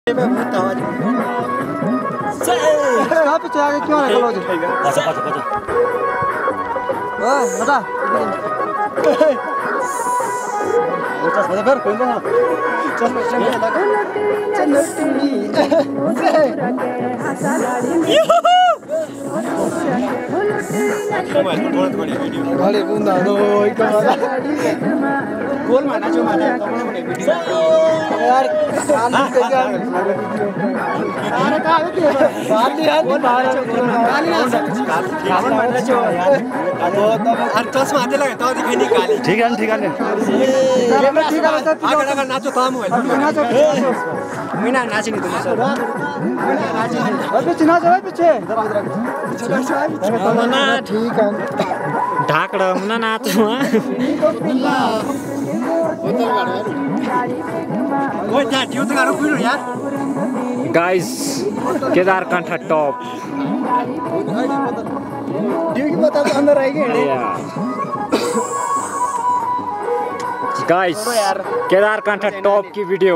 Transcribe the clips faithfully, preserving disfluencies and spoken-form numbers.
कहाँ पीछे आगे क्यों है कलो जी? पाचा पाचा पाचा। ओए बता। उठा बता फिर कोई ना। चल चल चल टीवी। घरे बुंदा नो इको वाला। गोल मारना जो मारना है तो मैंने वीडियो यार काल के क्या अरे का है कि बात नहीं यार बाहर काली ना कावन मारना जो यार वो तो हर चश्मा आते लगे तो दिखाई नहीं काली ठीक है ठीक है ये मैं ठीक है सर आगे लगा नाचो काम है नाचो मीना नाची नहीं तुम सर मीना नाची और पीछे नाचो भाई पीछे ना ठीक है ढाकड़ा मुना नाचो ओए जा ड्यू तो करो फिर यार गाइस केदारकंठा टॉप ड्यू की बता तो अंदर आएगी गाइस केदारकंठा टॉप की वीडियो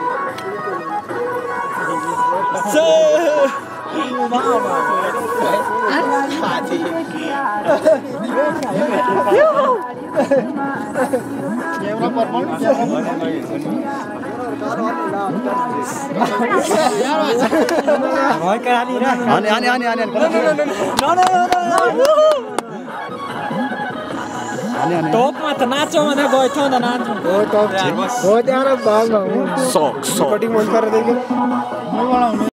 कैमरा परफॉर्मेंस भाई करा ली ना आने आने आने आने no no no no top मत नाचो मने बैठो ना नाचो ओ टॉप हो यार बाल ना सॉक सॉक कटिंग मन कर देंगे